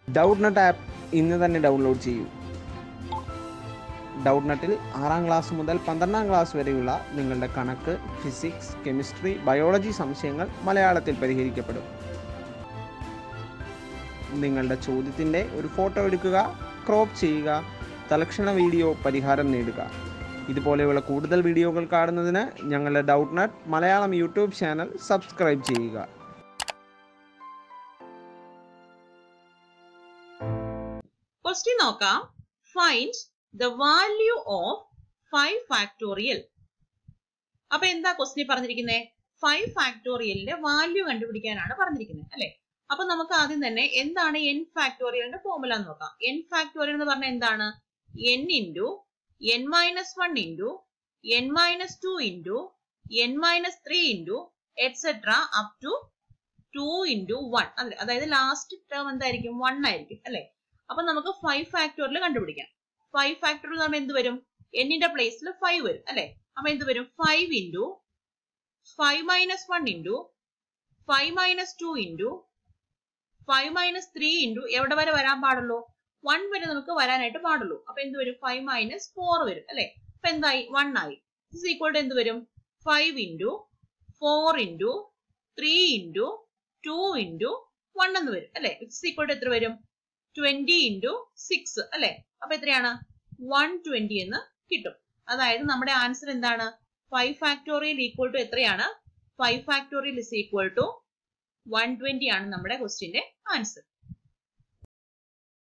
ഡൗട്ട്നട്ട് app ഇന്ന് തന്നെ download ചെയ്യൂ. ഡൗട്ട്നട്ടിൽ 6ാം ക്ലാസ് മുതൽ 12ാം ക്ലാസ് വരെയുള്ള നിങ്ങളുടെ കണക്ക്, ഫിസിക്സ്, കെമിസ്ട്രി, ബയോളജി സംശയങ്ങൾ മലയാളത്തിൽ പരിഹരിക്കപ്പെടും. നിങ്ങളുടെ ചോദ്യത്തിൻ്റെ ഒരു ഫോട്ടോ എടുക്കുക, ക്രോപ്പ് ചെയ്യുക, തലക്ഷണ വീഡിയോ പരിഹാരം നേടുക. ഇതുപോലെയുള്ള കൂടുതൽ വീഡിയോകൾ കാണുന്നതിന് ഞങ്ങളുടെ Doubtnut Malayalam YouTube channel subscribe ചെയ്യുക. ക്വസ്റ്റ്യൻ നോക്കാം. Find the value of 5 factorial. അപ്പൊ എന്താ ക്വസ്റ്റ്യൻ പറഞ്ഞിരിക്കുന്നത്? 5 ഫാക്ടോറിയലിന്റെ വാല്യൂ കണ്ടുപിടിക്കാനാണ് പറഞ്ഞിരിക്കുന്നത്, അല്ലെ? അപ്പൊ നമുക്ക് ആദ്യം തന്നെ എന്താണ് n ഫാക്ടോറിയലിന്റെ ഫോർമുല എന്ന് നോക്കാം. n ഫാക്ടോറിയൽ എന്ന് പറഞ്ഞാൽ എന്താണ്? n into n minus 1 into n minus 2 into n minus 3 into et cetera up to 2 into 1. അതായത് ലാസ്റ്റ് ടേം എന്തായിരിക്കും? 1 ആയിരിക്കും, അല്ലെ? അപ്പൊ നമുക്ക് 5 ഫാക്ടോറിയൽ കണ്ടുപിടിക്കാം. 5 ഫാക്ടോറിയൽ എന്ന് പറയുമ്പോൾ എന്ത് വരും? എന്നിന്റെ പ്ലേസിൽ 5 വരും, അല്ലെ? അപ്പൊ എന്ത് വരും? 5 into 5 minus 1 into 5 minus 2 into 5 minus 3 into എവിടെ വരെ വരാൻ പാടുള്ളൂ? 1 വരെ നമുക്ക് വരാനായിട്ട് പാടുള്ളൂ. അപ്പൊ എന്ത് വരും? 5 മൈനസ് 4 വരും, അല്ലെ? അപ്പൊ എന്തായി? 1 ആയി. ഇസ് ഈക്വൽ ടു എന്ത് വരും? 5 ഇൻറ്റു 4 ഇൻറ്റു 3 ഇൻറ്റു 2 ഇൻറ്റു 1 എന്ന് വരും, അല്ലെ? ഇസ് ഈക്വൽ ടു എത്ര വരും? 20 ഇൻറ്റു 6, അല്ലെ? അപ്പൊ എത്രയാണ്? 120 എന്ന് കിട്ടും. അതായത് നമ്മുടെ ആൻസർ എന്താണ്? 5 ഫാക്ടോറിയൽ ഈക്വൽ ടു എത്രയാണ്? 5 ഫാക്ടോറിയൽ ഇസ് ഈക്വൽ ടു 120 ആണ് നമ്മുടെ ക്വസ്റ്റ്യന്റെ ആൻസർ.